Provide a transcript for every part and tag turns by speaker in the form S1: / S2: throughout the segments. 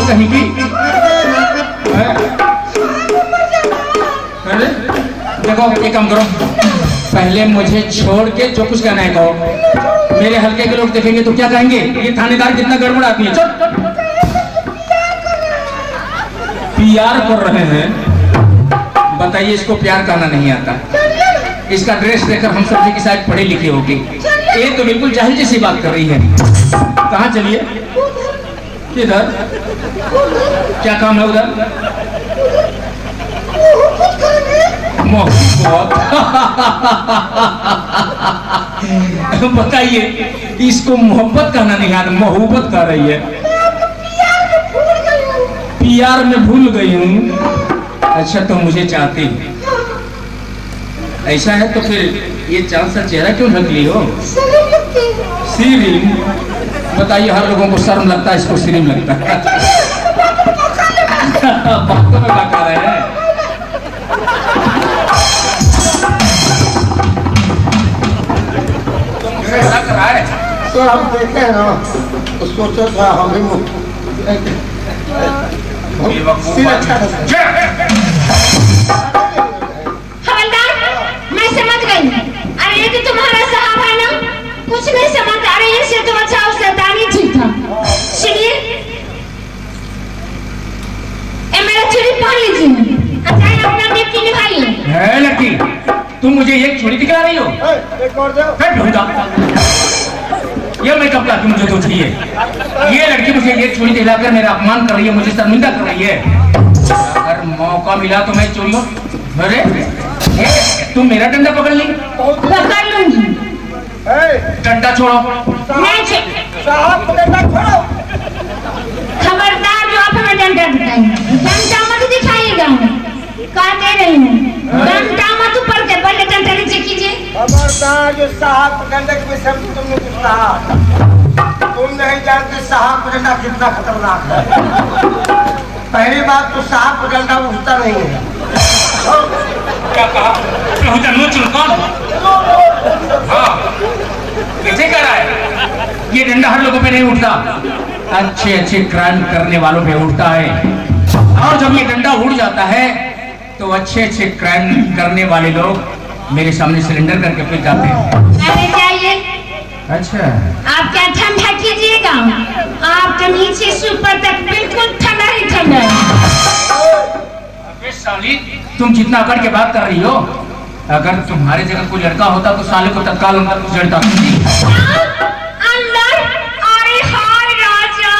S1: कहीं की। अरे देखो, एक काम करो, पहले मुझे छोड़ के जो कुछ कहना है कहो। मेरे हल्के के लोग देखेंगे तो क्या कहेंगे, ये थानेदार कितना गड़बड़ आदमी है। चल, प्यार कर रहे हैं, बताइए इसको प्यार करना नहीं आता। इसका ड्रेस देखकर हम समझे कि शायद पढ़े लिखे होगी। ये तो बिल्कुल जाहिल जैसी बात कर रही है। कहाँ चलिए, किधर, क्या काम है उधर? मोहब्बत। बताइए, इसको मोहब्बत कहना नहीं आता, मोहब्बत कर रही है। प्यार में भूल गई हूँ। अच्छा, तो मुझे चाहती ऐसा है तो फिर ये चांद सा चेहरा क्यों ढक ली हो? सीरीम? बताइए, हर लोगों को शर्म लगता है, इसको सीरीम लगता है। बातों में बता रहे हैं। ऐसा करा है
S2: तो हम देखे ना, तो सोचा था हमें
S3: हवलदार, मैं समझ गई। अरे ये तो तुम्हारा साहब है ना, कुछ नहीं समझ आ रही है। इससे तो अच्छा उसका दानी ठीक था। सुनिए, मेरा चूड़ी पहन लीजिए। अच्छा, अपना ड्यूटी निभाइए।
S1: है लड़की, तुम मुझे एक छुरी दिखा रही हो?
S2: एक और दो।
S1: ये मेकअप ला के मुझे तो चाहिए। ये लड़की मुझे ये छुरी दिखाकर मेरा अपमान कर रही है, मुझे शर्मिंदा कर रही है। अगर मौका मिला तो मैं चोरी। अरे तुम मेरा डंडा पकड़ ली?
S3: पकड़ लूंगी।
S1: डंडा छोड़ो।
S2: साहब डंडा छोड़ो।
S3: खबरदार, जो आप हमें डंडा दिखाएंगे, डंडा मत दिखाइएगा। कहा दे रही हूँ, डंडा मत ऊपर के, पहले डंडा नीचे कीजिए।
S2: खबरदार, जो साहब डंडे के विषय में तुमने कुछ कहा, तुम नहीं जानते साहब डंडा कितना खतरनाक है। पहली बात तो साहब डंडा उठता नहीं है।
S1: क्या कहा? हाँ, कैसे कर रहा है? ये डंडा हर लोगों पे नहीं उठता, अच्छे अच्छे क्राइम करने वालों पे उठता है। और जब ये डंडा उड़ जाता है तो अच्छे अच्छे क्राइम करने वाले लोग मेरे सामने सिलेंडर करके फिर जाते हैं।
S3: अरे जाइए।
S1: अच्छा,
S3: आप क्या ठंडा कीजिएगा? आप तो नीचे से ऊपर तक बिल्कुल ठंडा ही ठंडा है।
S1: साली, तुम जितना अकड़ के बात कर रही हो, अगर तुम्हारे जगह कोई लड़का होता तो साले को तत्काल अंदर गुजरता।
S3: अंदर? अरे हाय राजा,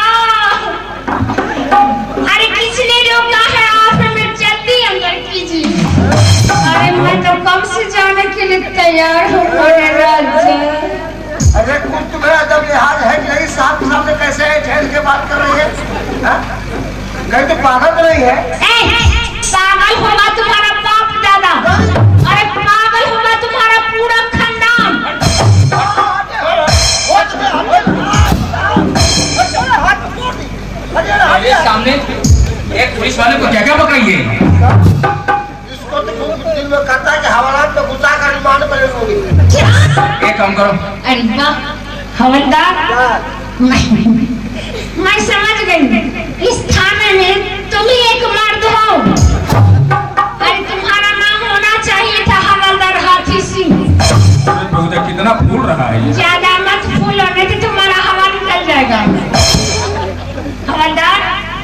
S3: अरे किसने रोका है? आप हमें जल्दी अंदर कीजिए। अरे मैं तो कब से जाने के लिए तैयार हूँ राजा।
S2: अरे कुछ तुम्हारा जब लिहाज है कि नहीं, साहब सामने कैसे ठहर के बात कर रही है? कहीं तो पागल तो नहीं है?
S3: पागल होगा तुम्हारा बाप दादा, अरे पागल होगा तुम्हारा पूरा खानदान।
S1: मेरे सामने एक पुलिस वाले को क्या क्या पकड़ाइए?
S2: इसको तो दिल में कहता है कि हवालात में घुसा कर रिमांड पर लोगे।
S1: एक काम करो।
S3: अरे वाह हवलदार, मैं समझ गई। इस थाने में तुम ही एक मर्द हो। अरे तुम्हारा नाम होना चाहिए था हवलदार हाथी सिंह।
S1: कितना फूल रहा है।
S3: ज्यादा मत फूलो, नहीं तो तुम्हारा हवा निकल जाएगा। हवलदार,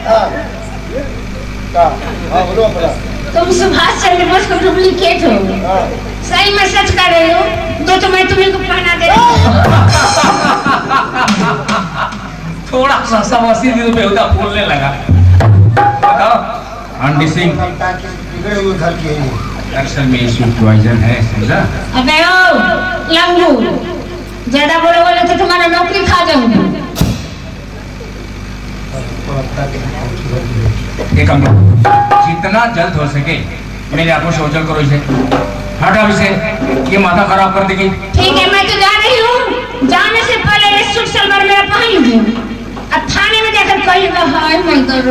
S3: तुम सुभाष चंद्र बोस को डुप्लीकेट हो। सही में सच कर रही हो, तो मैं तुम्हें को पहना दे रही हूँ।
S1: थोड़ा सा समझी थी तो बेहुदा फूलने लगा। बताओ आंटी सिंह,
S2: बिगड़े हुए घर के
S1: अक्सर में ये सुपरवाइजर है, समझा?
S3: अबे ओ लंगू, ज्यादा बोले तो तुम्हारा नौकरी खा जाऊंगी।
S1: एक काम करो, जितना जल्द हो सके मेरे आंखों से ओझल करो इसे। हटाओ इसे, ये माथा खराब कर देगी।
S3: ठीक है, मैं तो जा रही हूँ। जाने से पहले ये सूट सलवार मेरा पहन लीजिए। अब थाने में जाकर कहिएगा हाय मैं करूँ।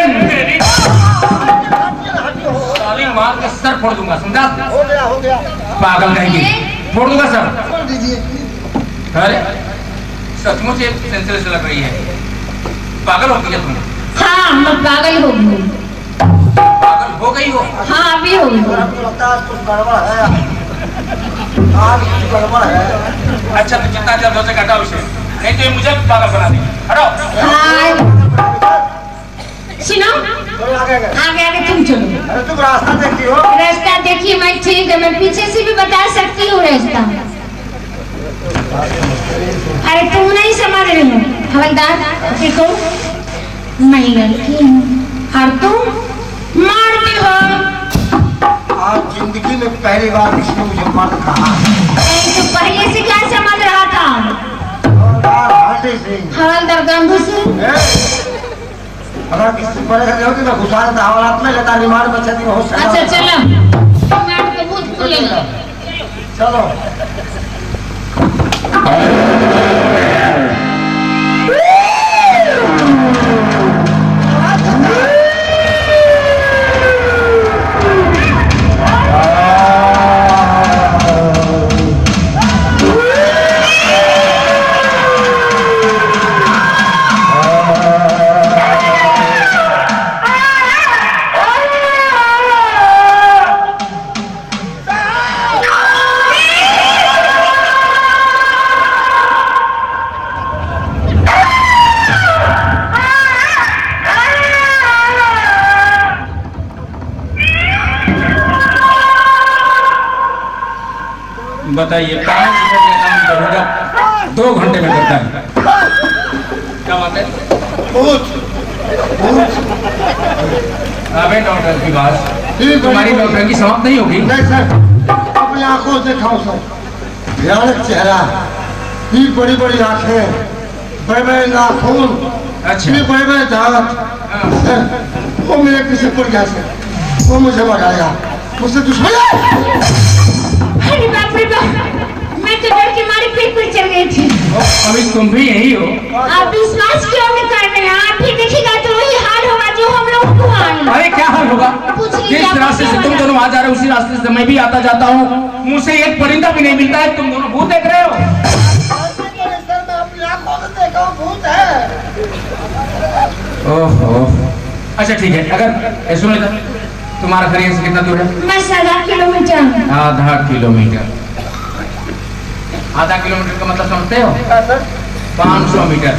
S1: साली मार के सर फोड़ दूंगा, समझा?
S2: हो गया।
S1: पागल कहेंगे, फोड़ दूंगा सर।
S2: छोड़ दीजिए।
S1: अरे सचमुच ये सेंसलेस लग रही है। पागल हो गया तुम।
S3: हाँ मैं पागल हो गई।
S1: पागल हो गई हो?
S3: हाँ अभी हो गई।
S2: लगता है कुछ गड़बड़ है, आज कुछ गड़बड़ है।
S1: अच्छा तो जितना जल्द हो सके हटाओ इसे, नहीं तो ये मुझे पागल बना देगी। हटाओ।
S3: हाँ सुनो,
S2: चलो आगे आगे।
S3: आगे आगे तुम चलो।
S2: अरे तुम रास्ता देखती हो?
S3: रास्ता देखिए मैं ठीक है, मैं पीछे से भी बता सकती हूँ रास्ता। अरे तुम नहीं समझ रही हो हवलदार, देखो मैं लड़की हूँ और तुम मर्द हो।
S2: आज जिंदगी में पहली बार किसी ने मुझे मर्द कहा।
S3: तो पहले से क्या समझ रहा था? हवलदार गंधू सिंह।
S2: अगर किसी बड़े घर होती मैं घुसा देता, हवालात में लेता, रिमांड में छती बहुत सारा।
S3: अच्छा चलो, मैं तो भूत खुलेगा।
S2: चलो
S1: बताइए 5 मिनट का काम करूँगा 2 घंटे में करता है। क्या बात है? अबे डॉक्टर की बात, तुम्हारी डॉक्टर की समाप्त नहीं होगी?
S2: नहीं सर, अपनी आंखों से खाओ सर। भयानक चेहरा, ये बड़ी बड़ी आंखें, बड़े बड़े नाखून,
S1: अच्छा।
S2: ये बड़े बड़े दांत। सर वो मेरे पीछे पड़ गया सर, वो मुझे भगाया, मुझसे दुश्मन है।
S3: अरे बाप रे बाप, मैं तो डर के मारे पेट पर चल गई थी।
S1: अभी तुम भी यही हो?
S3: आप विश्वास क्यों नहीं कर रहे हैं? आप भी देखिएगा तो वही हाल होगा जो हम लोग को हाल।
S1: अरे क्या हाल होगा?
S3: पूछ लीजिए
S1: जिस
S3: आप
S1: रास्ते से
S3: क्या
S1: तुम
S3: हाल
S1: दोनों आ जा रहे हो उसी रास्ते से मैं भी आता जाता हूँ, मुझसे एक परिंदा भी नहीं मिलता है, तुम दोनों भूत देख रहे हो?
S2: सर मैं अपनी आंखों से देखा हूँ, भूत है।
S1: ओहो, अच्छा ठीक है। अगर सुनो इधर, तुम्हारा घर यहाँ से कितना दूर है?
S3: बस आधा किलोमीटर।
S1: आधा किलोमीटर। आधा किलोमीटर का मतलब समझते हो?
S2: हाँ सर।
S1: 500 मीटर।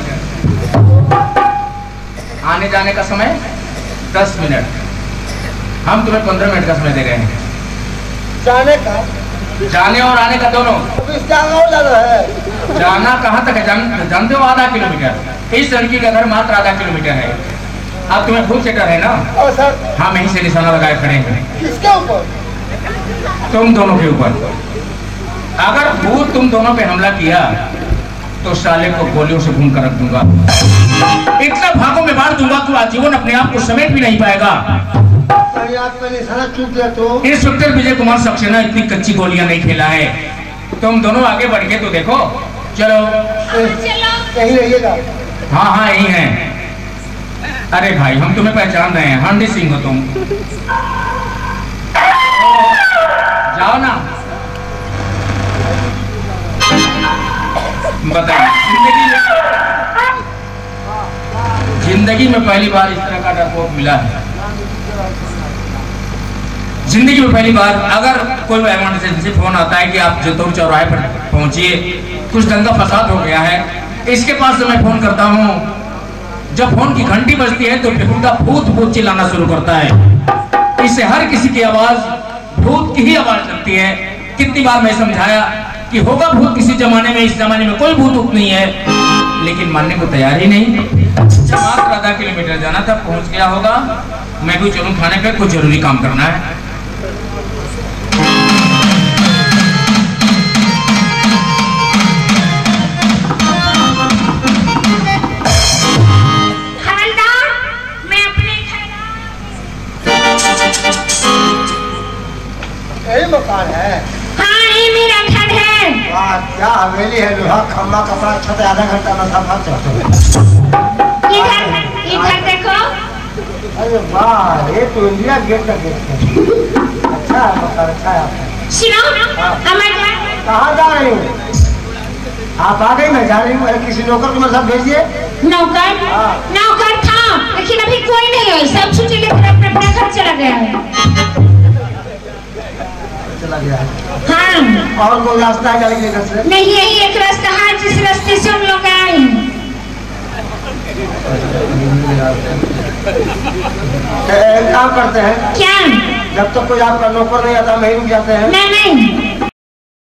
S1: आने जाने का समय 10 मिनट। हम तुम्हें 15 मिनट का समय दे रहे हैं।
S2: जाने का?
S1: जाने और आने का दोनों।
S2: अभी इसका और जाना है।
S1: जाना कहाँ तक है? जानते हो आधा किलोमीटर। इस लड़की का घर मात्र आधा किलोमीटर है। अब तुम्हें भूत से डर है ना?
S2: और सर
S1: हम यहीं से निशाना लगाए खड़े हैं।
S2: किसके ऊपर?
S1: तुम दोनों के ऊपर। अगर भूत तुम दोनों पे हमला किया तो साले को गोलियों से भून कर रख दूंगा। इतना भागों में मार दूंगा तू आजीवन अपने आप को समेट भी नहीं पाएगा।
S2: कहीं आप पे निशाना चूक गया तो?
S1: इंस्पेक्टर विजय कुमार सक्सेना इतनी कच्ची गोलियां नहीं खेला है। तुम दोनों आगे बढ़ के तो देखो। चलो
S2: कहीं रहिएगा।
S1: हाँ हाँ यही है। अरे भाई हम तुम्हें पहचान रहे हैं, हांडी सिंह हो तुम। जाओ ना। बताइए, जिंदगी में पहली बार इस तरह का डरपोक मिला है। जिंदगी में पहली बार अगर कोई इमरजेंसी फोन आता है कि आप जतौर चौराहे पर पहुंचिए, कुछ दंगा फसाद हो गया है, इसके पास से मैं फोन करता हूं। जब फोन की घंटी बजती है तो बेहुदा भूत भूत चिल्लाना शुरू करता है। इससे हर किसी की आवाज भूत की ही आवाज लगती है। कितनी बार मैं समझाया कि होगा भूत किसी जमाने में, इस जमाने में कोई भूत नहीं है, लेकिन मानने को तैयार ही नहीं। जब मात्र आधा किलोमीटर जाना था, पहुंच गया होगा। मैं भी चलूं थाने पे, कुछ जरूरी काम करना है।
S2: यही मकान है?
S3: हाँ ये मेरा घर है।
S2: वाह क्या हवेली है, लोहा खम्बा कपड़ा छत, आधा घंटा में साफ चढ़ते।
S3: इधर देखो।
S2: अरे वाह ये तो इंडिया गेट का गेट है। अच्छा है मकान, अच्छा है।
S3: सुनो हमारे
S2: कहाँ जा रही हूँ? आप आ गई, मैं जा रही हूँ। किसी नौकर को मेरे साथ भेजिए।
S3: नौकर?
S2: हाँ।
S3: नौकर था हाँ, लेकिन अभी कोई नहीं है, सब छुट्टी लेकर अपने अपने घर चला गया है।
S2: चला गया है।
S3: हाँ।
S2: और कोई रास्ता है जाने के लिए घर से?
S3: नहीं, यही एक रास्ता है जिस रास्ते से हम लोग आए हैं।
S2: काम करते हैं
S3: क्या?
S2: जब तक कोई आपका नौकर नहीं आता वहीं रुक जाते हैं?
S3: नहीं,